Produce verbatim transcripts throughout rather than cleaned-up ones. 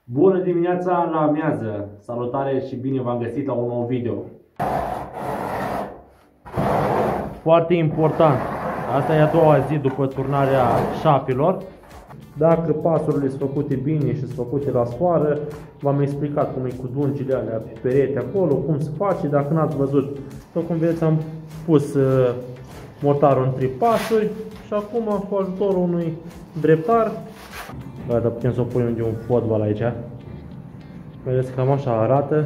Bună dimineața la amiază! Salutare și bine v-am găsit la un nou video. Foarte important, asta e a doua zi după turnarea șapilor. Dacă pasurile sunt făcute bine și sunt făcute la sfoară, v-am explicat cum e cu dungile alea pe perete acolo, cum se face. Dacă n-ați văzut, după cum vedeți, am pus uh, mortarul în trei pasuri și acum cu ajutorul unui dreptar, gata, putem să o punem de un fotbal aici. Vedeți, cam așa arată.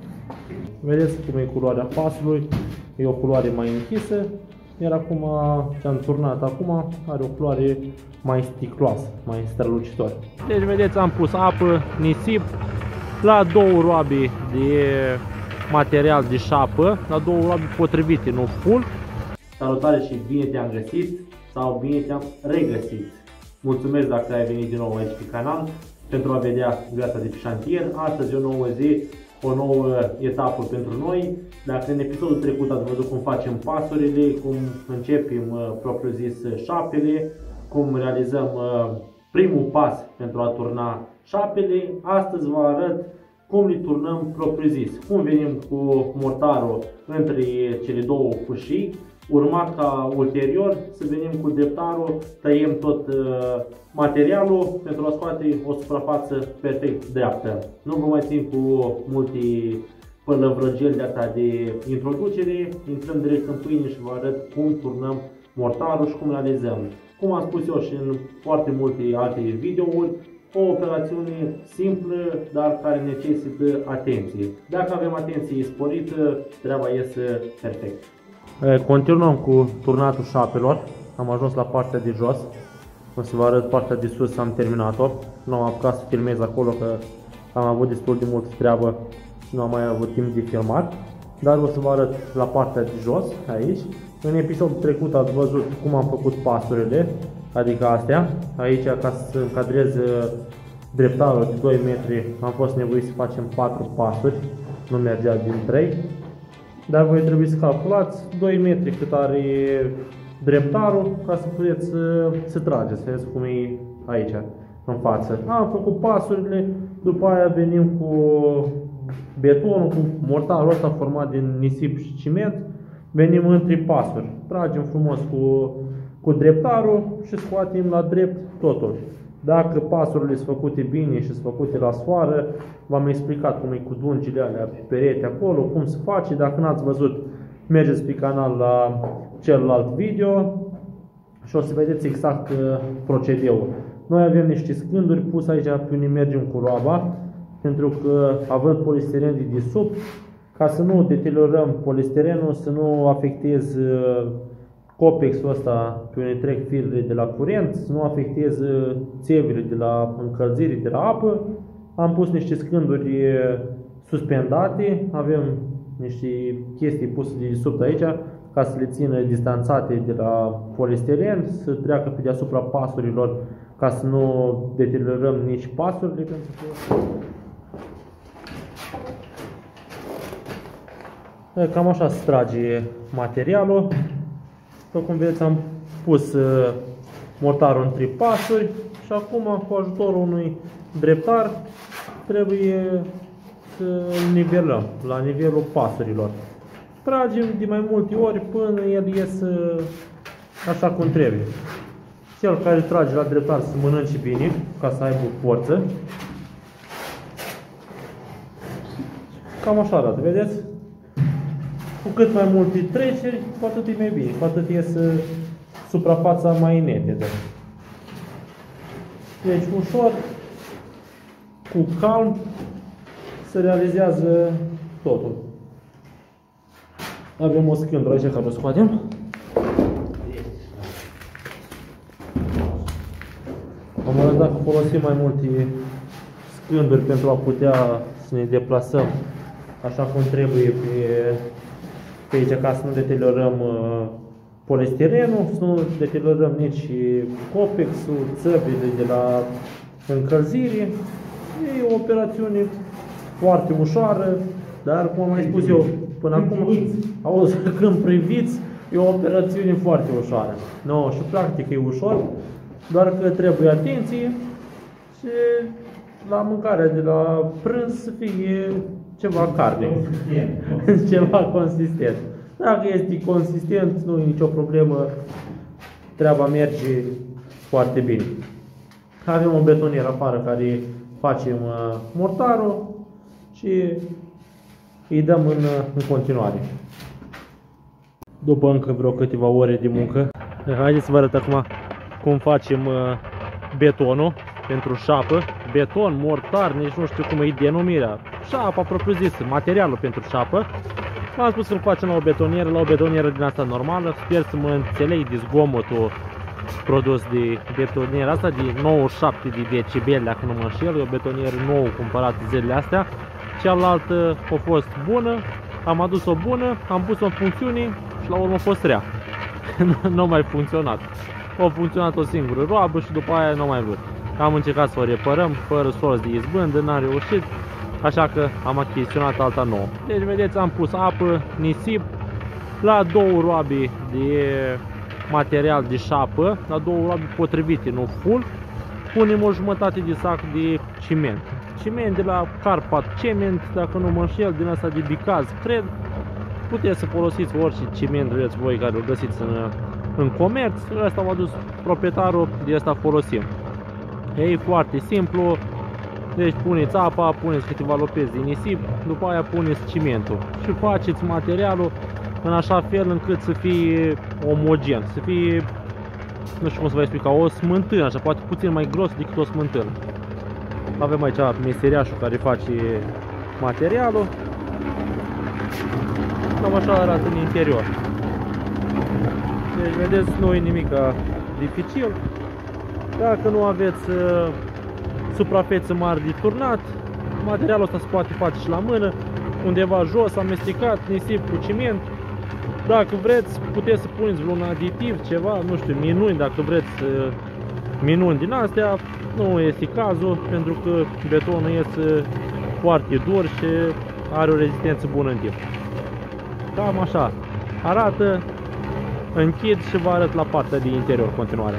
Vedeți cum e culoarea pasului, e o culoare mai închisă, iar acum ce am turnat acum are o culoare mai sticloasă, mai strălucitoare. Deci vedeți, am pus apă, nisip la două roabe de material de șapă, la două roabe potrivite, nu full. Salutare și bine te-am găsit sau bine te-am regăsit. Mulțumesc dacă ai venit din nou aici pe canal pentru a vedea viața de pe șantier. Astăzi o nouă zi, o nouă etapă pentru noi. Dacă în episodul trecut ați văzut cum facem pasurile, cum începem uh, propriu zis șapele, cum realizăm uh, primul pas pentru a turna șapele, astăzi vă arăt cum le turnăm propriu zis. Cum venim cu mortarul între cele două fâșii, urmat ca ulterior să venim cu dreptarul, tăiem tot uh, materialul pentru a scoate o suprafață perfect dreaptă. Nu vă mai țin cu multe pălăvrăgeli de asta de introducere, intrăm direct în pâine și vă arăt cum turnăm mortarul și cum realizăm. Cum am spus eu și în foarte multe alte videouri, o operațiune simplă, dar care necesită atenție. Dacă avem atenție sporită, treaba iese perfect. Continuăm cu turnatul șapelor. Am ajuns la partea de jos. O să vă arăt partea de sus, am terminat-o. Nu am apucat să filmez acolo că am avut destul de multă treabă și nu am mai avut timp de filmat. Dar o să vă arăt la partea de jos, aici. În episodul trecut ați văzut cum am făcut pasurile, adică astea. Aici, ca să încadrez dreptarul de doi metri, am fost nevoit să facem patru pasuri. Nu mergea din trei. Dar voi trebuie să calculați doi metri cât are dreptarul ca să puteți să, să trageți. Vedeți cum e aici, în față. Am făcut pasurile, după aia venim cu betonul, cu mortarul ăsta format din nisip și ciment. Venim între pasuri, tragem frumos cu, cu dreptarul și scoatem la drept totul. Dacă pasurile sunt făcute bine și sunt făcute la sfoară, v-am explicat cum e cu dungile alea pe perete acolo, cum se face. Dacă n-ați văzut, mergeți pe canal la celălalt video și o să vedeți exact uh, procedeul. Noi avem niște scânduri puse aici pe unde mergem cu roaba, pentru că având polistiren de desubt, ca să nu deteriorăm polistirenul, să nu afectez uh, copexul ăsta pe unde trec firele de la curent, să nu afecteze țevile de la încălzire, de la apă. Am pus niște scânduri suspendate, avem niște chestii puse de sub aici ca să le țină distanțate de la polistiren, să treacă pe deasupra pasurilor ca să nu deteriorăm nici pasurile. Cam așa se trage materialul. După cum vedeți, am pus uh, mortarul în trei pasuri și acum cu ajutorul unui dreptar trebuie să îl nivelăm la nivelul pasurilor. Tragem de mai multe ori până el iese așa cum trebuie. Cel care trage la dreptar să mănânce bine ca să aibă forță. Cam așa arată, vedeți? Cu cât mai multe treceri, cu atât e mai bine, cu atât iese suprafața mai netedă. Deci ușor, cu calm, se realizează totul. Avem o scândură aici care o scoatem. Am arătat că folosim mai multe scânduri pentru a putea să ne deplasăm așa cum trebuie pe pe aici, ca să nu deteriorăm uh, polistirenul, să nu deteriorăm nici copexul, țăbile de la încălzire. E o operațiune foarte ușoară, dar cum am mai spus eu până acum, auzi, când priviți, e o operațiune foarte ușoară. No, și practic e ușor, doar că trebuie atenție și la mâncarea de la prânz să fie ceva carne, ceva consistent. Dacă este consistent, nu e nicio problemă, treaba merge foarte bine. Avem un betonier afară care facem mortarul și îi dăm în, în continuare. După încă vreo câteva ore de muncă, haideți să vă arăt acum cum facem betonul pentru șapă. Beton, mortar, nici nu știu cum e denumirea. Șapa propriu-zisă, materialul pentru șapă. V-am spus că îl facem la o betonieră, la o betonieră din asta normală. Sper să mă înțeleg de zgomotul produs de betoniera asta de nouăzeci și șapte de decibeli, dacă nu mă înșel. E o betonieră nouă cumpărată zilele astea. Cealaltă a fost bună, am adus-o bună, am pus-o în funcțiune și la urmă a fost rea. Nu a mai funcționat. A funcționat o singură roabă și după aia nu mai vrut. Am încercat să o reparăm fără sorți de izbândă, n-am reușit, așa că am achiziționat alta nouă. Deci vedeți, am pus apă, nisip, la două roabe de material de șapă, la două roabe potrivite, nu full, punem o jumătate de sac de ciment. Ciment de la Carpat Cement, dacă nu mă înșel, din asta de Bicaz, cred. Puteți să folosiți orice ciment vreți voi care îl găsiți în, în comerț. Ăsta m-a dus proprietarul, de asta folosim. E foarte simplu. Deci puneți apa, puneți câteva lopeți de nisip, după aia puneți cimentul și faceți materialul în așa fel încât să fie omogen, să fie, nu știu cum să vă explica, o smântână, așa, poate puțin mai gros decât o smântână. Avem aici meseriașul care face materialul. Cam așa arată în interior. Deci vedeți, nu e nimic dificil. Dacă nu aveți uh, suprafețe mari de turnat, materialul ăsta se poate face și la mână, undeva jos, amestecat, nisip cu ciment. Dacă vreți, puteți să puneți vreun aditiv, ceva, nu știu, minuni, dacă vreți uh, minuni din astea. Nu este cazul, pentru că betonul este foarte dur și are o rezistență bună în timp. Cam așa arată. Închid și vă arăt la partea de interior continuare.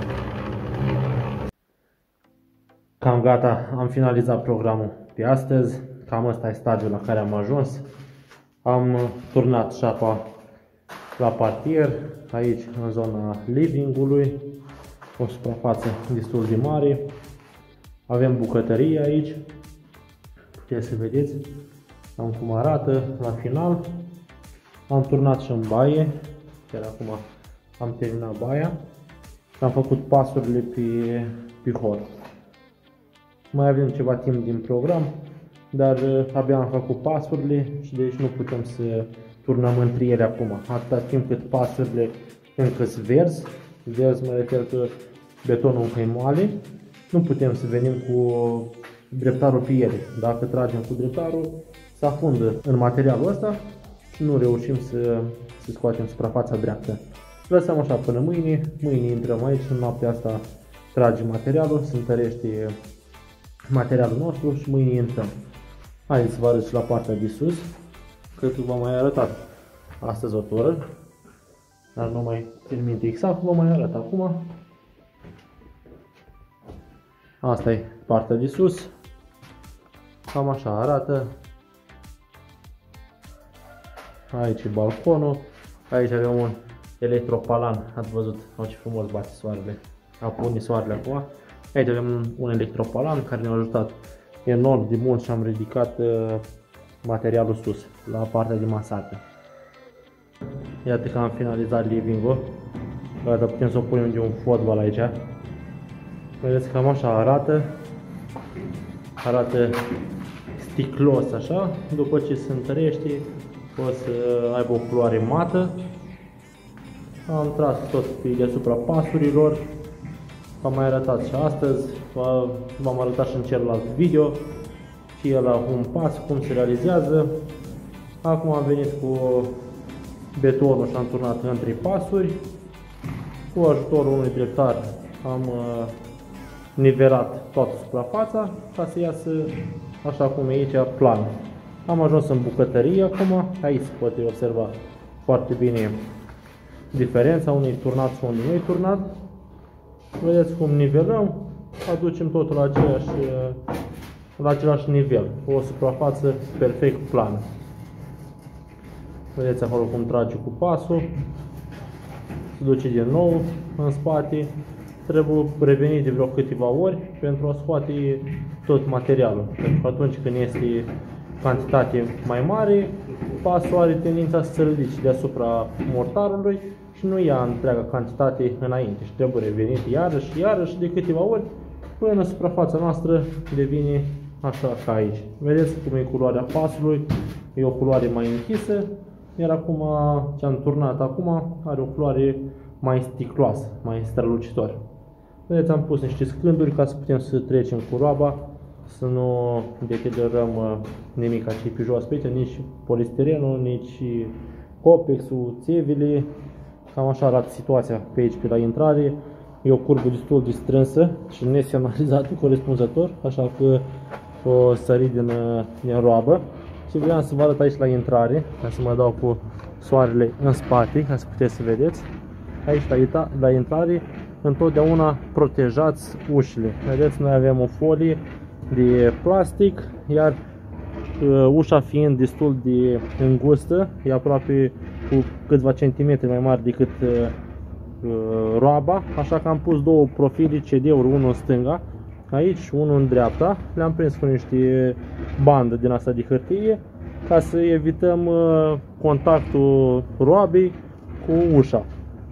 Cam gata, am finalizat programul de astăzi. Cam ăsta e stadiul la care am ajuns. Am turnat șapa la partier, aici în zona living-ului, o suprafață destul de mare. Avem bucătărie aici, puteți să vedeți cam cum arată la final. Am turnat și în baie, chiar acum am terminat baia. Am făcut pasurile pe, pe hol. Mai avem ceva timp din program, dar abia am făcut pasurile și deci nu putem să turnăm între ele acum. Atâta timp cât pasurile încă sunt verzi, verzi mă refer că betonul încă e moale, nu putem să venim cu dreptarul pe ele. Dacă tragem cu dreptarul, se afundă în materialul ăsta și nu reușim să, să scoatem suprafața dreaptă. Lăsăm așa până mâine, mâine intrăm aici, în noaptea asta tragem materialul, se întărește materialul nostru și mâine intrăm. Haideți să vă arăt și la partea de sus, cred că v-am mai arătat astăzi o tură, dar nu mai țin minte exact, vă mai arăt acum. Asta e partea de sus, cam așa arată. Aici e balconul, aici avem un electropalan, ați văzut ce frumos bate soarele, apune soarele acum. Aici avem un electropalan care ne-a ajutat enorm de mult și am ridicat uh, materialul sus, la partea de masată. Iată că am finalizat living-ul, gata, putem să o punem de un fotbal aici. Vedeți cam așa arată, arată sticlos așa, după ce se întărește o să aibă o culoare mată. Am tras tot pe deasupra pasurilor, v-am mai arătat și astăzi, v-am arătat și în celălalt video și el la un pas, cum se realizează. Acum am venit cu betonul și am turnat între pasuri. Cu ajutorul unui dreptar am nivelat toată suprafața ca să iasă așa cum e aici plan. Am ajuns în bucătărie acum, aici se poate observa foarte bine diferența unui turnat și unui nu turnat. Vedeți cum nivelăm, aducem totul la aceeași la același nivel, o suprafață perfect plană. Vedeți acolo cum trage cu pasul, se duce din nou în spate, trebuie revenit de vreo câteva ori pentru a scoate tot materialul, pentru că atunci când este cantitate mai mare, pasul are tendința să se ridice deasupra mortarului și nu ia întreaga cantitate înainte și trebuie revenit iarăși, iarăși de câteva ori până suprafața noastră devine așa ca aici. Vedeți cum e culoarea pasului, e o culoare mai închisă, iar acum ce am turnat acum are o culoare mai sticloasă, mai strălucitoare. Vedeți, am pus niște scânduri ca să putem să trecem cu roaba, să nu deteriorăm nimic aici pe jos, pe aici, nici polistirenul, nici copexul, țevile. Cam așa arată situația pe aici, pe la intrare. E o curbă destul de strânsă și nesemnalizată corespunzător, așa că o sări din, din roabă. Și vreau să vă arăt aici la intrare, ca să mă dau cu soarele în spate, ca să puteți să vedeți. Aici la, la intrare, întotdeauna protejați ușile. Vedeți, noi avem o folie de plastic, iar uh, ușa fiind destul de îngustă, e aproape cu câțiva centimetri mai mari decât uh, roaba, așa că am pus două profile C D-uri, unul în stânga, aici și unul în dreapta. Le-am prins cu niște bandă din asta de hârtie, ca să evităm uh, contactul roabei cu ușa.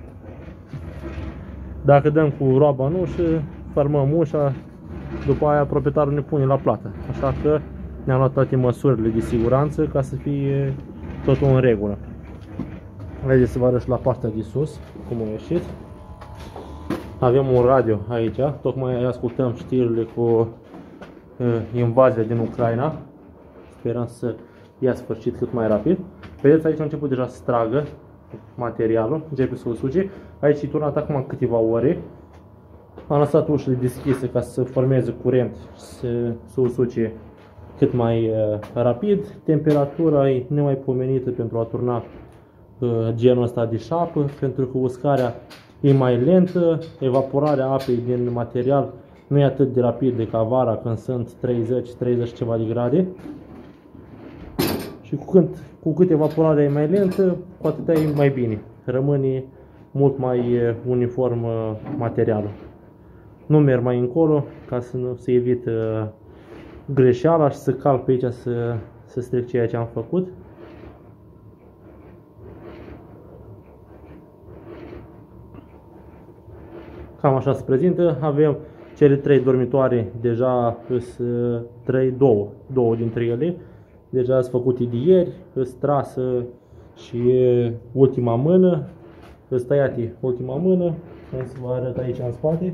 Dacă dăm cu roaba în ușă, fermăm ușa, după aia proprietarul ne pune la plată. Așa că ne-am luat toate măsurile de siguranță ca să fie totul în regulă. Vedeți să vă arăt la partea de sus cum a ieșit. Avem un radio aici, tocmai ascultăm știrile cu uh, invazia din Ucraina. Sperăm să ia sfârșit cât mai rapid. Vedeți, aici a început deja să tragă materialul, începe să usuce. Aici e turnat acum câteva ore. Am lăsat ușile deschise ca să formeze curent și să, să usuce cât mai uh, rapid. Temperatura e nemaipomenită pentru a turna uh, genul ăsta de șapă, pentru că uscarea e mai lentă, evaporarea apei din material nu e atât de rapidă ca vara când sunt treizeci treizeci ceva de grade. Și cu cât, cu cât evaporarea e mai lentă, cu atât e mai bine. Rămâne mult mai uniform materialul. Nu merg mai încolo ca să nu se evit uh, greșeala și să calc pe aici să, să stric ceea ce am făcut. Cam așa se prezintă. Avem cele trei dormitoare, deja sunt trei, două, două dintre ele. Deja sunt făcute de ieri, sunt trasă și ultima mână, sunt tăiate ultima mână. Hai să vă arăt aici în spate.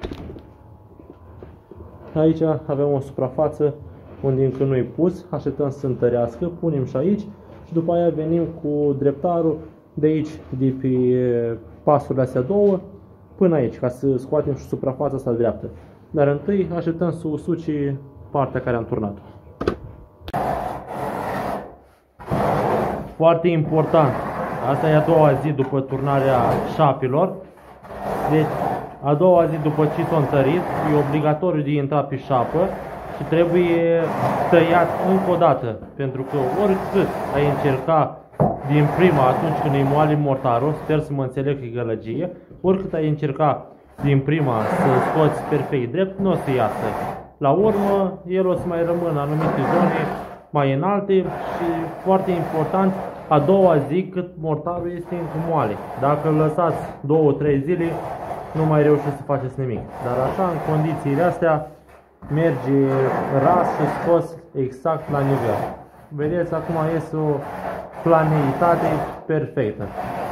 Aici avem o suprafață unde încă nu e pus, așteptăm să se întărească, punem și aici și după aia venim cu dreptarul de aici, de pe pasurile astea două, până aici, ca să scoatem și suprafața asta dreaptă. Dar întâi așteptăm să usuce partea care am turnat-o. Foarte important, asta e a doua zi după turnarea șapilor. Deci, a doua zi după ce s-a întărit, e obligatoriu de intra pe șapă și trebuie tăiat încă o dată, pentru că oricât ai încerca din prima, atunci când îi moale mortarul, sper să mă înțeleg că e gălăgie, oricât ai încerca din prima să scoți perfect drept, nu o să iasă. La urmă, el o să mai rămână anumite zone mai înalte și, foarte important, a doua zi cât mortarul este încă moale. Dacă îl lăsați două trei zile, nu mai reușiți să faceți nimic. Dar așa, în condițiile astea, merge ras și scos exact la nivel. Vedeți, acum este o planeitate perfectă.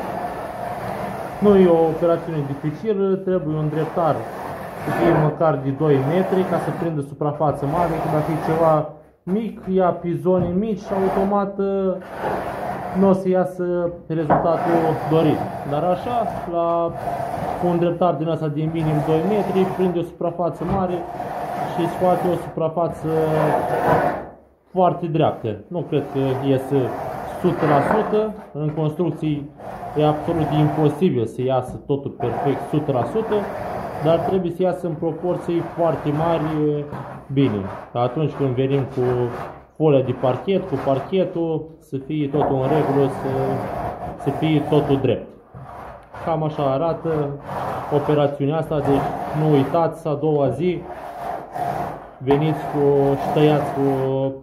Nu e o operațiune dificilă, trebuie un dreptar să fie măcar de doi metri ca să prindă suprafață mare, că dacă e ceva mic, ia pe zone mici și automat nu o să iasă rezultatul dorit. Dar așa, la un dreptar din asta de minim doi metri, prinde o suprafață mare și scoate o suprafață foarte dreaptă. Nu cred că iese o sută la sută, în construcții e absolut imposibil să iasă totul perfect o sută la sută, dar trebuie să iasă în proporții foarte mari bine. Atunci când venim cu folia de parchet, cu parchetul, să fie totul în regulă, să, să fie totul drept. Cam așa arată operațiunea asta, deci nu uitați, a doua zi veniți cu și tăiați cu,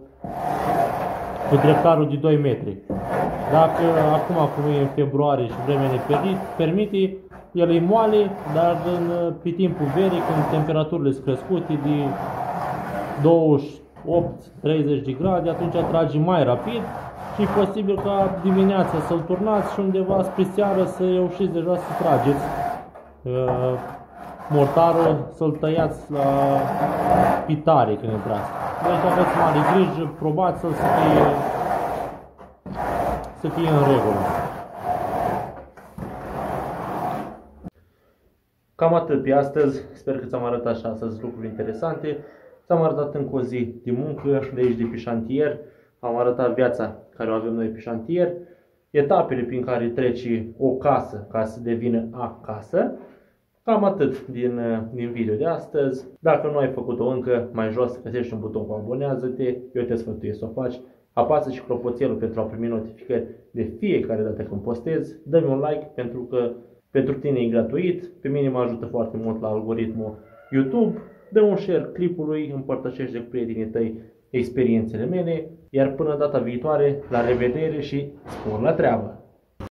cu dreptarul de doi metri. Dacă acum, cum e în februarie și vremea ne permite, el e moale, dar în, pe timpul verii, când temperaturile sunt crescute de douăzeci și opt treizeci de grade, atunci trage mai rapid și e posibil ca dimineața să-l turnați și undeva spre seară să reușiți deja să trageți uh, mortarul, să-l tăiați la pitare când intrați. Deci aveți mare grijă, probați să fie, să fie în regulă. Cam atât pe astăzi, sper că ți-am arătat și astăzi lucruri interesante. Ți-am arătat încă o zi de muncă de aici de pe șantier, am arătat viața care o avem noi pe șantier, etapele prin care trece o casă ca să devină acasă. Cam atât din, din video de astăzi. Dacă nu ai făcut-o încă, mai jos găsești un buton cu abonează-te, eu te sfătuiesc să o faci. Apasă și clopoțelul pentru a primi notificări de fiecare dată când postez. Dă-mi un like pentru că pentru tine e gratuit, pe mine mă ajută foarte mult la algoritmul YouTube. Dă un share clipului, împărtășește cu prietenii tăi experiențele mele, iar până data viitoare, la revedere și spor la treabă!